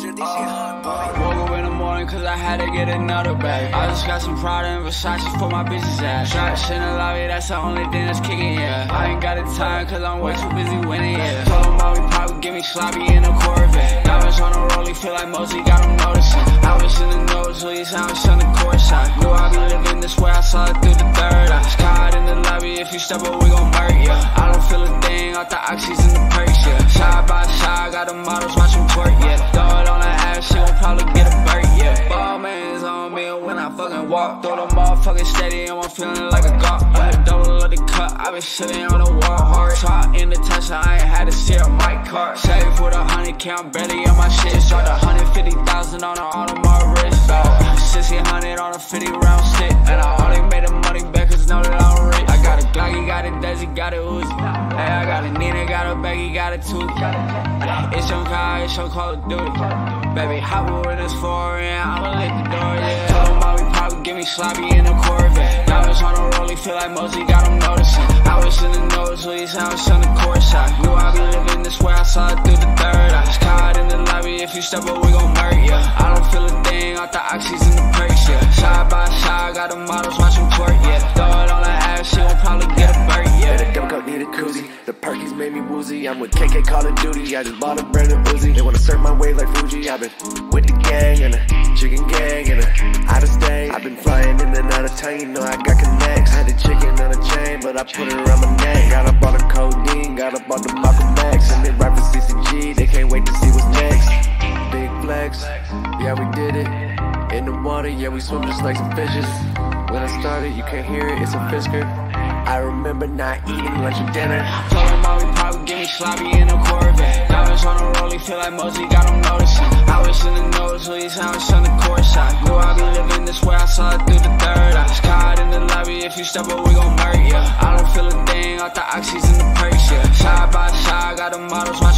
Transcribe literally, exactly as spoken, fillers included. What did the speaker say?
nigga, this shit hard, boy. Woke up in the morning cause I had to get another bag. I just got some Prada and Versace for my bitch's ass. Shots in the lobby, that's the only thing that's kicking, yeah. I ain't got the time cause I'm way too busy winning, yeah. Told him all we probably give me sloppy in a Corvette. Diamonds on the rollie, feel like Mosey got him noticing. I was in the nosebleeds, I was on the court side. Knew I be living this way, I saw it through the third eye. Sky in the lobby, if you step up, we gon' murk, yeah. I don't feel a thing, off the oxys in the perks, yeah. Side by side, got the models watch them twerk, yeah. Throw it on the ass, she gon' probably get a burp, yeah. Ball man's on me when I fucking walk. Throw the motherfucking steady and I'm feeling like a gawk. I had double of the cut, I been sitting on the wall hard. Talk in the Tesla, I ain't had to steer my car. Save with a hundred count, barely on my shit. Start a hundred fifty thousand on the on my wrist, dog. Sixteen hundred on a fifty round stick, and I only made the money back cause know that I'm rich. I got a Glocky, got a Desi, got a Uzi. Hey, I got a Nina, got a Becky, got a Tootie. It's your car, it's your Call of Duty. Baby, hop with this foreign, I'ma lick the door, yeah. Told him all we probably give me sloppy in a Corvette. Diamonds on the rollie, feel like Mosey got him noticing. I was in the nosebleeds, I was on the court side. Knew I be living this way, I saw it through the third eye. Sky in the lobby, if you step up, we gon' murk, yeah. I don't feel a thing, off the oxys in the perks, yeah. Side by side, got the models watch them twerk, yeah. Throw it on the ass, she gon' probably get a burp, yeah. The dump coat need a koozie, the perkies made me woozy. I'm with K K Call of Duty, I just bought a brand new Uzi. They wanna surf my wave like Fuji, I've been with the gang and the chicken gang and the out of state. I've been flying in and out of town, you know I got connects. Had the chicken on a chain, but I put it around my neck. Got up all the codeine, got up all the Malcolm X, and they ride for C C G, they can't wait to see what's next. Big flex, yeah we did it. In the water, yeah we swim just like some fishes. When I started, you can't hear it, it's a Fisker. I remember not eating lunch or dinner. Told him all we probably give me sloppy in a Corvette. Diamonds on the rollie, feel like Mosey got him noticing. I was in the nosebleeds, I was on the court side. Knew I be living this way, I saw it through the third eye. Sky in the lobby, if you step up, we gon' murk, yeah. I don't feel a thing, off the oxys in the perks, yeah. Side by side, got the models